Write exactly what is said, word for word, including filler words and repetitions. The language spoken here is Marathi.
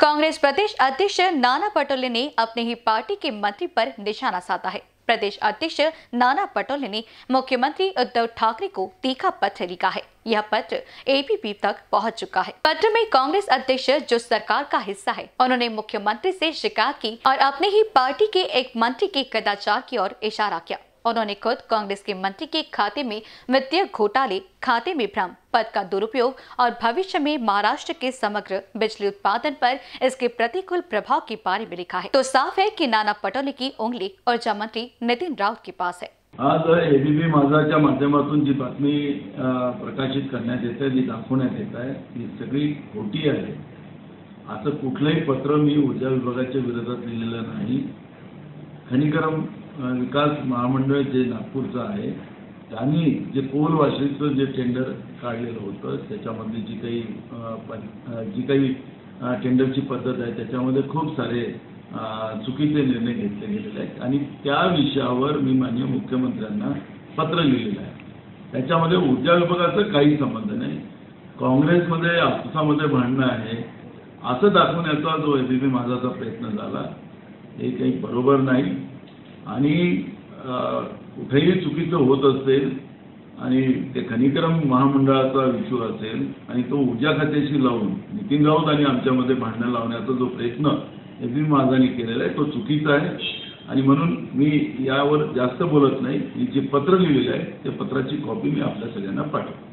कांग्रेस प्रदेश अध्यक्ष नाना पटोले ने अपनी ही पार्टी के मंत्री पर निशाना साधा है। प्रदेश अध्यक्ष नाना पटोले ने मुख्यमंत्री उद्धव ठाकरे को तीखा पत्र लिखा है। यह पत्र एबीपी तक पहुंच चुका है। पत्र में कांग्रेस अध्यक्ष जो सरकार का हिस्सा है, उन्होंने मुख्यमंत्री से शिकायत की और अपनी ही पार्टी के एक मंत्री के कदाचार की ओर इशारा किया। उन्होंने खुद कांग्रेस के मंत्री के खाते में वित्तीय घोटाले, खाते में भ्रम, पद का दुरुपयोग और भविष्य में महाराष्ट्र के समग्र बिजली उत्पादन पर इसके प्रतिकूल प्रभाव के बारे में लिखा है। तो साफ है कि नाना पटोले की उंगली ऊर्जा मंत्री नितीन राऊत के पास है। आज एबीपी माझाच्या माध्यमातून जी बातमी प्रकाशित करण्यात येते, जी दाखवण्यात येत आहे, ही सगळी खोटी आहे। असं कुठलंही पत्र मी ऊर्जा विभागाच्या विरोधात लिहिलेलं नाही। खनिकर्म विकास महामंडळ जे नागपूरचं आहे, त्यांनी जे कोल वाशीचं जे टेंडर काढलेलं होतं, त्याच्यामध्ये जी काही जी काही टेंडरची पद्धत आहे, त्याच्यामध्ये खूप सारे चुकीचे निर्णय घेतले गेलेले आहेत आणि त्या विषयावर मी माननीय मुख्यमंत्र्यांना पत्र लिहिलेलं आहे। त्याच्यामध्ये ऊर्जा विभागाचा काही संबंध नाही। काँग्रेसमध्ये आपसामध्ये भांडणं आहे असं दाखवण्याचा जो एबीपी माझाचा प्रयत्न झाला, हे काही बरोबर नाही आणि कुठेही चुकीचं होत असेल आणि ते खनिकर्म महामंडळाचा इश्यू असेल आणि तो ऊर्जा खात्याशी लावून नितीन राऊत आणि आमच्यामध्ये भांडणं लावण्याचा जो प्रयत्न एबीपी माझाने केलेला आहे, तो चुकीचा आहे आणि म्हणून मी यावर जास्त बोलत नाही। जे पत्र लिहिलेलं आहे, त्या पत्राची कॉपी मी आपल्या सगळ्यांना पाठवतो।